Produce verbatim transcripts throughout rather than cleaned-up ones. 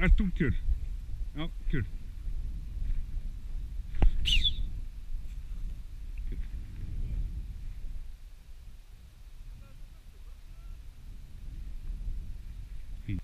ert þú kjör? Já, kjör. Fín.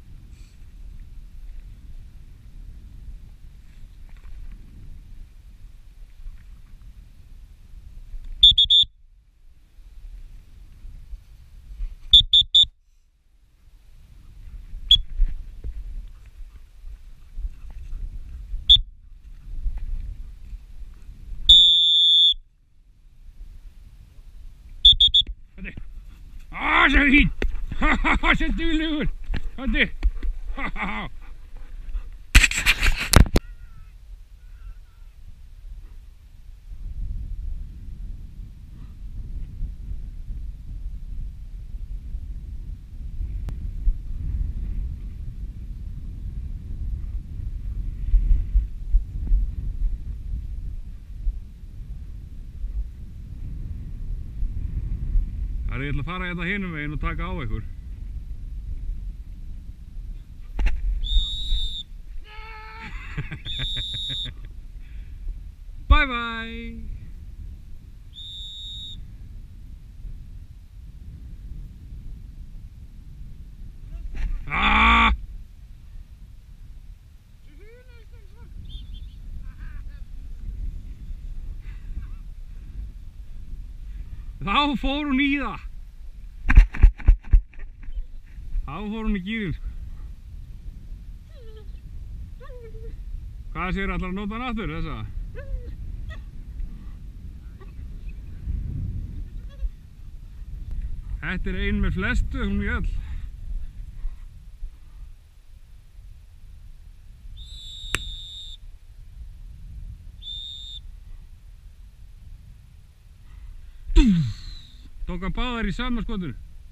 Ah, så fint! Haha, så dulegur! Hadi! Haha! Það er ég ætla að fara hérna hinum veginn og taka á ykkur. Bye bye! Ah! Þá fór hún í það. Þá fór hún í gírinn. Hvað segir allar að nota hann aftur þessa? Þetta er ein með flestu, hún í öll. Tók hann báðar í sama skotinu.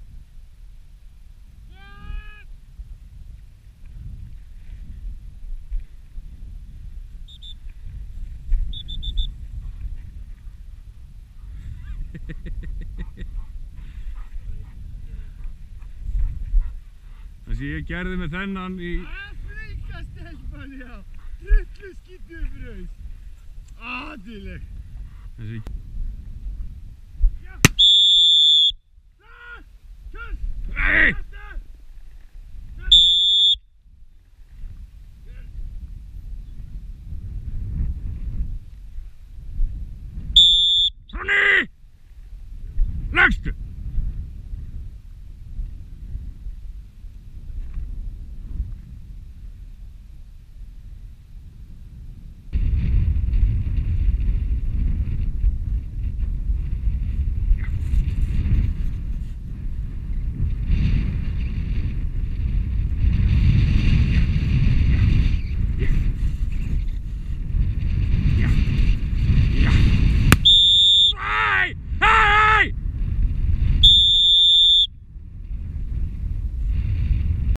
Það sem ég gerði með þennan í... Afrika stelpan, já! Drullu skítuð brauð! Adileg! Þessi...